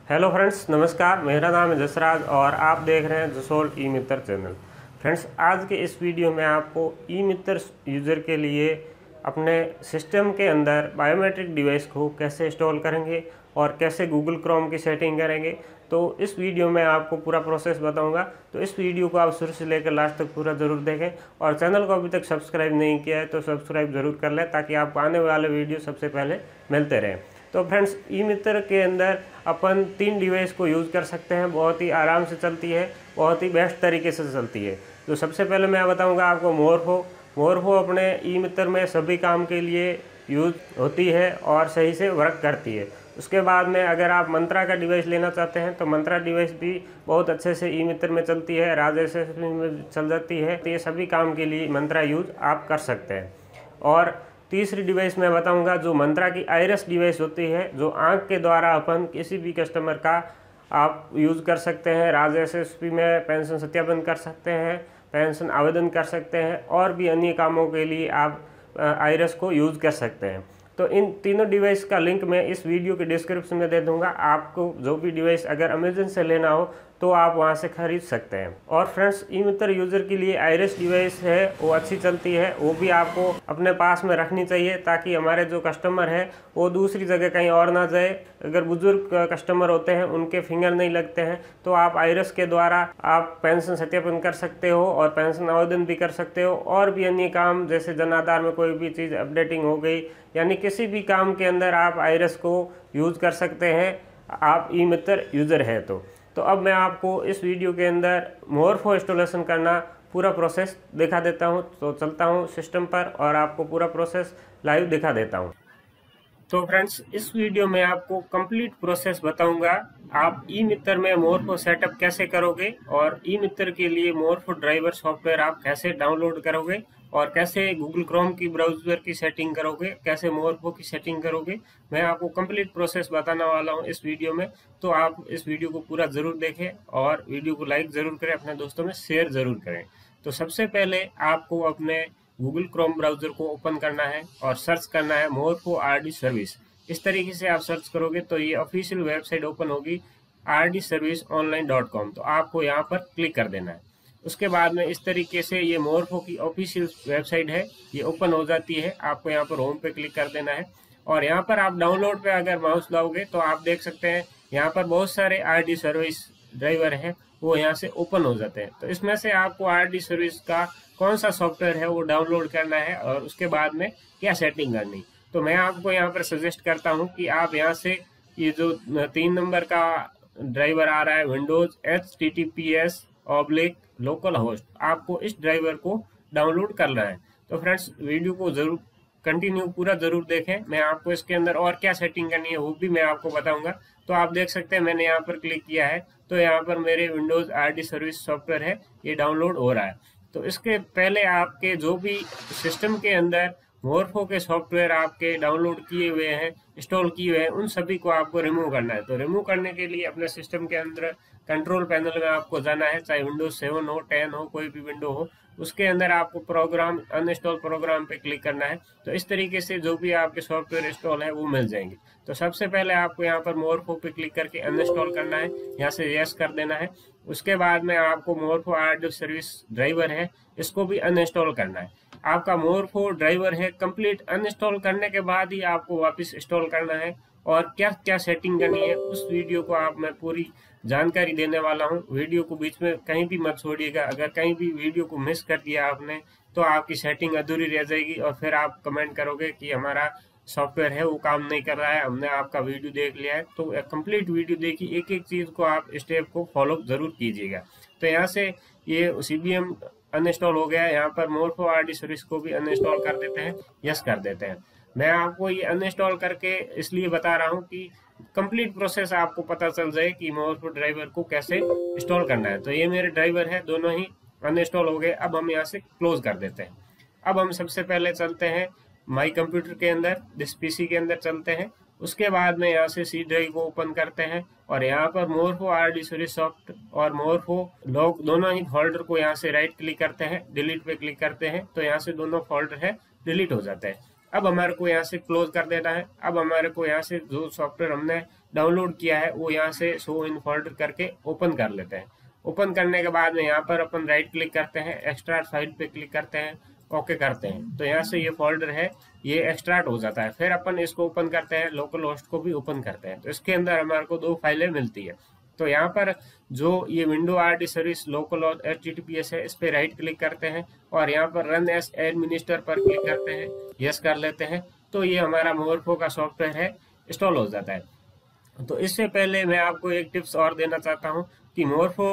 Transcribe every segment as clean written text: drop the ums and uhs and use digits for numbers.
Hello friends, नमस्कार। मेरा नाम है जसराज और आप देख रहे हैं Jasol e Mitra channel. Friends, आज के इस वीडियो में आपको ई मित्र यूज़र के लिए अपने सिस्टम के अंदर बायोमेट्रिक डिवाइस को कैसे इंस्टॉल करेंगे और कैसे गूगल क्रोम की सेटिंग करेंगे, तो इस वीडियो में आपको पूरा प्रोसेस बताऊंगा। तो इस वीडियो को आप शुरू से लेकर लास्ट तक पूरा ज़रूर देखें और चैनल को अभी तक सब्सक्राइब नहीं किया है तो सब्सक्राइब ज़रूर कर लें ताकि आपको आने वाले वीडियो सबसे पहले मिलते रहें। तो फ्रेंड्स, ई मित्र के अंदर अपन 3 डिवाइस को यूज़ कर सकते हैं। बहुत ही आराम से चलती है, बहुत ही बेस्ट तरीके से चलती है। तो सबसे पहले मैं बताऊंगा आपको मोरफो अपने ई मित्र में सभी काम के लिए यूज होती है और सही से वर्क करती है। उसके बाद में अगर आप मंत्रा का डिवाइस लेना चाहते हैं तो मंत्रा डिवाइस भी बहुत अच्छे से ई मित्र में चलती है, राजेश में चल जाती है। तो ये सभी काम के लिए मंत्रा यूज आप कर सकते हैं। और तीसरी डिवाइस मैं बताऊंगा जो मंत्रा की आइरिस डिवाइस होती है, जो आंख के द्वारा अपन किसी भी कस्टमर का आप यूज़ कर सकते हैं। एसएसपी में पेंशन सत्यापन कर सकते हैं, पेंशन आवेदन कर सकते हैं और भी अन्य कामों के लिए आप आइरिस को यूज़ कर सकते हैं। तो इन तीनों डिवाइस का लिंक मैं इस वीडियो के डिस्क्रिप्शन में दे दूंगा। आपको जो भी डिवाइस अगर अमेजन से लेना हो तो आप वहां से खरीद सकते हैं। और फ्रेंड्स, ई मित्र यूज़र के लिए आइरिस डिवाइस है वो अच्छी चलती है, वो भी आपको अपने पास में रखनी चाहिए ताकि हमारे जो कस्टमर है वो दूसरी जगह कहीं और ना जाए। अगर बुजुर्ग कस्टमर होते हैं, उनके फिंगर नहीं लगते हैं, तो आप आइरिस के द्वारा आप पेंशन सत्यापन कर सकते हो और पेंशन आवेदन भी कर सकते हो और भी अन्य काम जैसे जन आधार में कोई भी चीज़ अपडेटिंग हो गई, यानी किसी भी काम के अंदर आप आइरिस को यूज़ कर सकते हैं आप ई मित्र यूज़र है तो अब मैं आपको इस वीडियो के अंदर मोरफो इंस्टॉलेशन करना पूरा प्रोसेस दिखा देता हूं। तो चलता हूं सिस्टम पर और आपको पूरा प्रोसेस लाइव दिखा देता हूं। तो फ्रेंड्स, इस वीडियो में आपको कंप्लीट प्रोसेस बताऊंगा। आप ई मित्र में मोरफो सेटअप कैसे करोगे और ई मित्र के लिए मोरफो ड्राइवर सॉफ्टवेयर आप कैसे डाउनलोड करोगे और कैसे गूगल क्रोम की ब्राउज़र की सेटिंग करोगे, कैसे मोरफो की सेटिंग करोगे, मैं आपको कंप्लीट प्रोसेस बताने वाला हूं इस वीडियो में। तो आप इस वीडियो को पूरा ज़रूर देखें और वीडियो को लाइक ज़रूर करें, अपने दोस्तों में शेयर ज़रूर करें। तो सबसे पहले आपको अपने गूगल क्रोम ब्राउज़र को ओपन करना है और सर्च करना है मोरफो आरडी सर्विस। इस तरीके से आप सर्च करोगे तो ये ऑफिशियल वेबसाइट ओपन होगी rdserviceonline.com। तो आपको यहाँ पर क्लिक कर देना है। उसके बाद में इस तरीके से ये मोरफो की ऑफिशियल वेबसाइट है, ये ओपन हो जाती है। आपको यहाँ पर होम पे क्लिक कर देना है और यहाँ पर आप डाउनलोड पे अगर माउस लाओगे तो आप देख सकते हैं यहाँ पर बहुत सारे आरडी सर्विस ड्राइवर हैं, वो यहाँ से ओपन हो जाते हैं। तो इसमें से आपको आरडी सर्विस का कौन सा सॉफ्टवेयर है वो डाउनलोड करना है और उसके बाद में क्या सेटिंग करनी। तो मैं आपको यहाँ पर सजेस्ट करता हूँ कि आप यहाँ से ये जो 3 नंबर का ड्राइवर आ रहा है विंडोज HTTPS/लोकल होस्ट, आपको इस ड्राइवर को डाउनलोड करना है। तो फ्रेंड्स, वीडियो को जरूर कंटिन्यू पूरा जरूर देखें। मैं आपको इसके अंदर और क्या सेटिंग करनी है वो भी मैं आपको बताऊंगा। तो आप देख सकते हैं मैंने यहाँ पर क्लिक किया है तो यहाँ पर मेरे विंडोज आरडी सर्विस सॉफ्टवेयर है, ये डाउनलोड हो रहा है। तो इसके पहले आपके जो भी सिस्टम के अंदर मोरफो के सॉफ्टवेयर आपके डाउनलोड किए हुए हैं, इंस्टॉल किए हुए हैं, उन सभी को आपको रिमूव करना है। तो रिमूव करने के लिए अपने सिस्टम के अंदर कंट्रोल पैनल में आपको जाना है, चाहे विंडोज 7 हो, 10 हो, कोई भी विंडो हो, उसके अंदर आपको प्रोग्राम अनइंस्टॉल प्रोग्राम पे क्लिक करना है। तो इस तरीके से जो भी आपके सॉफ्टवेयर इंस्टॉल है वो मिल जाएंगे। तो सबसे पहले आपको यहाँ पर मोरफो पे क्लिक करके अनइंस्टॉल करना है, यहाँ से यस कर देना है। उसके बाद में आपको मोरफो आरडी सर्विस ड्राइवर है, इसको भी अनइंस्टॉल करना है। आपका मोरफो ड्राइवर है कंप्लीट अनइंस्टॉल करने के बाद ही आपको वापस इंस्टॉल करना है और क्या क्या सेटिंग करनी है उस वीडियो को आप मैं पूरी जानकारी देने वाला हूं। वीडियो को बीच में कहीं भी मत छोड़िएगा। अगर कहीं भी वीडियो को मिस कर दिया आपने तो आपकी सेटिंग अधूरी रह जाएगी और फिर आप कमेंट करोगे कि हमारा सॉफ्टवेयर है वो काम नहीं कर रहा है, हमने आपका वीडियो देख लिया है। तो कंप्लीट वीडियो देखिए, एक एक चीज को आप स्टेप को फॉलो जरूर कीजिएगा। तो यहाँ से ये CBM अनइंस्टॉल हो गया है। यहाँ पर मोरफो आरडी सर्विस को भी अनइंस्टॉल कर देते हैं, यस कर देते हैं। मैं आपको ये अनइंस्टॉल करके इसलिए बता रहा हूँ कि कंप्लीट प्रोसेस आपको पता चल जाए कि मोरफो ड्राइवर को कैसे इंस्टॉल करना है। तो ये मेरे ड्राइवर है, दोनों ही अनइंस्टॉल हो गए। अब हम यहाँ से क्लोज कर देते हैं। अब हम सबसे पहले चलते हैं माई कंप्यूटर के अंदर, दिस पीसी के अंदर चलते हैं। उसके बाद में यहाँ से सी ड्राइव को ओपन करते हैं और यहाँ पर मोरफो आरडी सर्विस सॉफ्ट और मोरफो लॉग दोनों ही फोल्डर को यहाँ से राइट क्लिक करते हैं, डिलीट पे क्लिक करते हैं तो यहाँ से दोनों फोल्डर है डिलीट हो जाते हैं। अब हमारे को यहाँ से क्लोज कर देना है। अब हमारे को यहाँ से जो सॉफ्टवेयर हमने डाउनलोड किया है वो यहाँ से शो इन फोल्डर करके ओपन कर लेते हैं। ओपन करने के बाद में यहाँ पर अपन राइट क्लिक करते हैं, एक्सट्रैक्ट फाइल पे क्लिक करते हैं, ओके करते हैं, तो यहाँ से ये फोल्डर है ये एक्सट्रैक्ट हो जाता है। फिर अपन इसको ओपन करते हैं, लोकल होस्ट को भी ओपन करते हैं, तो इसके अंदर हमारे को 2 फाइलें मिलती है। तो यहाँ पर जो ये विंडो आरडी सर्विस लोकल और HTTPS है, इस पे राइट क्लिक करते हैं और यहाँ पर रन एज एडमिनिस्टर पर क्लिक करते हैं, यस कर लेते हैं, तो ये हमारा मोरफो का सॉफ्टवेयर है इंस्टॉल हो जाता है। तो इससे पहले मैं आपको एक टिप्स और देना चाहता हूँ कि मोरफो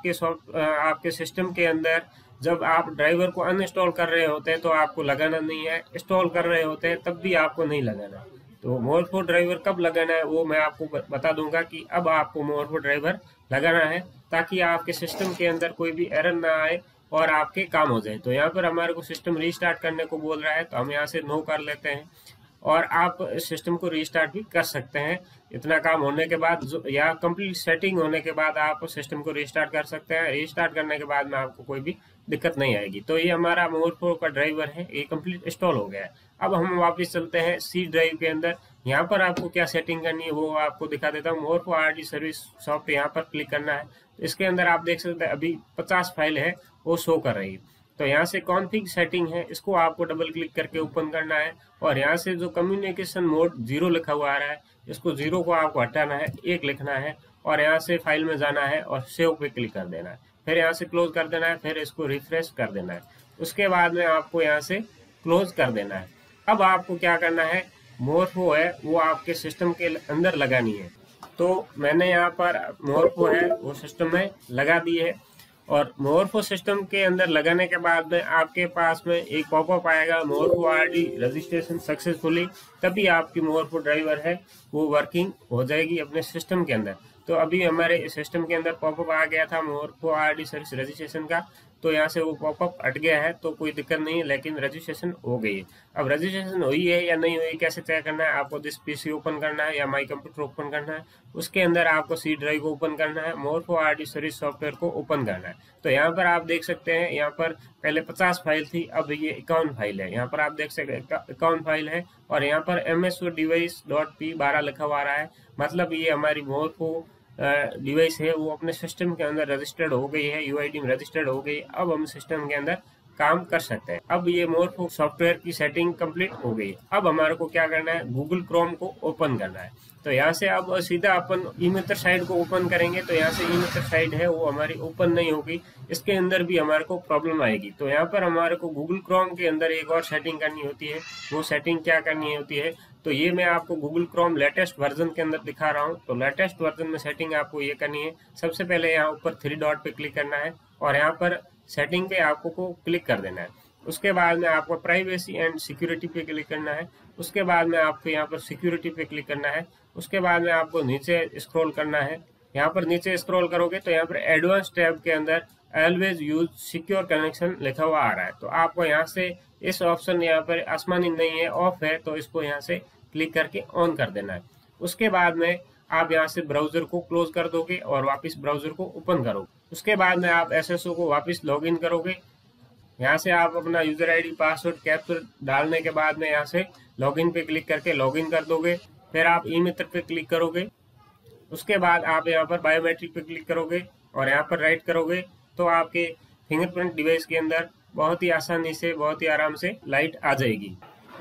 आपके सिस्टम के अंदर जब आप ड्राइवर को अनइंस्टॉल कर रहे होते हैं तो आपको लगाना नहीं है, इंस्टॉल कर रहे होते हैं तब भी आपको नहीं लगाना। तो मोरफो ड्राइवर कब लगाना है वो मैं आपको बता दूंगा कि अब आपको मोरफो ड्राइवर लगाना है ताकि आपके सिस्टम के अंदर कोई भी एरर ना आए और आपके काम हो जाए। तो यहाँ पर हमारे को सिस्टम रीस्टार्ट करने को बोल रहा है, तो हम यहाँ से नो कर लेते हैं और आप सिस्टम को रीस्टार्ट भी कर सकते हैं। इतना काम होने के बाद या कंप्लीट सेटिंग होने के बाद आप सिस्टम को रीस्टार्ट कर सकते हैं। रीस्टार्ट करने के बाद में आपको कोई भी दिक्कत नहीं आएगी। तो ये हमारा मोरफो का ड्राइवर है, ये कंप्लीट इंस्टॉल हो गया है। अब हम वापस चलते हैं सी ड्राइव के अंदर। यहाँ पर आपको क्या सेटिंग करनी है वो आपको दिखा देता हूँ। मोरफो आरडी सर्विस सॉफ्ट यहाँ पर क्लिक करना है, तो इसके अंदर आप देख सकते हैं अभी 50 फाइल है वो शो कर रही है। तो यहाँ से कॉन्फ़िग सेटिंग है, इसको आपको डबल क्लिक करके ओपन करना है और यहाँ से जो कम्युनिकेशन मोड 0 लिखा हुआ आ रहा है, इसको 0 को आपको हटाना है, 1 लिखना है और यहाँ से फाइल में जाना है और सेव पे क्लिक कर देना है। फिर यहाँ से क्लोज कर देना है, फिर इसको रिफ्रेश कर देना है। उसके बाद में आपको यहाँ से क्लोज कर देना है। अब आपको क्या करना है, मोरफो है वो आपके सिस्टम के अंदर लगानी है। तो मैंने यहाँ पर मोरफो है वो सिस्टम में लगा दी है और मोरफो सिस्टम के अंदर लगाने के बाद में आपके पास में एक पॉपअप आएगा, मोरफो आरडी रजिस्ट्रेशन सक्सेसफुली, तभी आपकी मोरफो ड्राइवर है वो वर्किंग हो जाएगी अपने सिस्टम के अंदर। तो अभी हमारे सिस्टम के अंदर पॉपअप आ गया था मोरफो आरडी सर्विस रजिस्ट्रेशन का, तो यहाँ से वो पॉपअप हट गया है, तो कोई दिक्कत नहीं है, लेकिन रजिस्ट्रेशन हो गई है। अब रजिस्ट्रेशन हुई है या नहीं हुई कैसे चेक करना है, आपको दिस पीसी ओपन करना है या माई कंप्यूटर ओपन करना है, उसके अंदर आपको सी ड्राइव को ओपन करना है, मोरफो आरडी सर्विस सॉफ्टवेयर को ओपन करना है। तो यहाँ पर आप देख सकते हैं, यहाँ पर पहले 50 फाइल थी, अब ये 51 फाइल है। यहाँ पर आप देख सकते हैं 51 फाइल है और यहाँ पर MSO device.p12 लिखा हुआ रहा है, मतलब ये हमारी मोरफो डिवाइस है वो अपने सिस्टम के अंदर रजिस्टर्ड हो गई है, UID में रजिस्टर्ड हो गई। अब हम सिस्टम के अंदर काम कर सकते हैं। अब ये मोरफो सॉफ्टवेयर की सेटिंग कंप्लीट हो गई। अब हमारे को क्या करना है, गूगल क्रोम को ओपन करना है। तो यहाँ से अब सीधा अपन ईमित्र साइट को ओपन करेंगे, तो यहाँ से ईमित्र साइट है वो हमारी ओपन नहीं होगी, इसके अंदर भी हमारे को प्रॉब्लम आएगी। तो यहाँ पर हमारे को गूगल क्रोम के अंदर एक और सेटिंग करनी होती है। वो सेटिंग क्या करनी होती है, तो ये मैं आपको गूगल क्रोम लेटेस्ट वर्जन के अंदर दिखा रहा हूँ। तो लेटेस्ट वर्जन में सेटिंग आपको ये करनी है, सबसे पहले यहाँ ऊपर 3 डॉट पे क्लिक करना है और यहाँ पर सेटिंग पे आपको को क्लिक कर देना है। उसके बाद में आपको प्राइवेसी एंड सिक्योरिटी पे क्लिक करना है। उसके बाद में आपको यहाँ पर सिक्योरिटी पे क्लिक करना है। उसके बाद में आपको नीचे स्क्रॉल करना है। यहाँ पर नीचे स्क्रॉल करोगे तो यहाँ पर एडवांस टैब के अंदर ऑलवेज यूज सिक्योर कनेक्शन लिखा हुआ आ रहा है। तो आपको यहाँ से इस ऑप्शन यहाँ पर आसमानी नहीं है, ऑफ है, तो इसको यहाँ से क्लिक करके ऑन कर देना है। उसके बाद में आप यहाँ से ब्राउजर को क्लोज कर दोगे और वापस ब्राउजर को ओपन करोगे। उसके बाद में आप SSO को वापस लॉगिन करोगे। यहाँ से आप अपना यूजर आईडी पासवर्ड कैप्चर डालने के बाद में यहाँ से लॉगिन पे क्लिक करके लॉगिन कर दोगे। फिर आप ई मित्र पे क्लिक करोगे। उसके बाद आप यहाँ पर बायोमेट्रिक पे क्लिक करोगे और यहाँ पर राइट करोगे तो आपके फिंगरप्रिंट डिवाइस के अंदर बहुत ही आसानी से, बहुत ही आराम से लाइट आ जाएगी।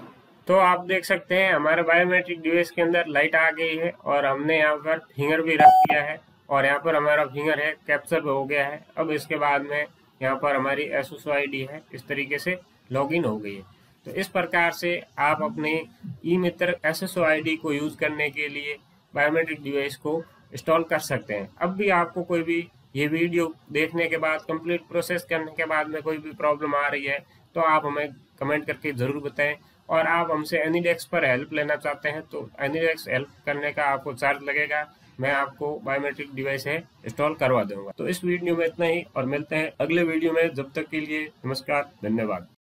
तो आप देख सकते हैं हमारे बायोमेट्रिक डिवाइस के अंदर लाइट आ गई है और हमने यहाँ पर फिंगर भी रख दिया है और यहाँ पर हमारा फिंगर है कैप्चर हो गया है। अब इसके बाद में यहाँ पर हमारी SSO ID है, इस तरीके से लॉगिन हो गई है। तो इस प्रकार से आप अपने ई मित्र SSO ID को यूज करने के लिए बायोमेट्रिक डिवाइस को इंस्टॉल कर सकते हैं। अब भी आपको कोई भी ये वीडियो देखने के बाद, कंप्लीट प्रोसेस करने के बाद में कोई भी प्रॉब्लम आ रही है तो आप हमें कमेंट करके ज़रूर बताएं। और आप हमसे एनीडेस्क पर हेल्प लेना चाहते हैं तो एनीडेस्क हेल्प करने का आपको चार्ज लगेगा, मैं आपको बायोमेट्रिक डिवाइस है इंस्टॉल करवा दूंगा। तो इस वीडियो में इतना ही और मिलते हैं अगले वीडियो में। जब तक के लिए नमस्कार, धन्यवाद।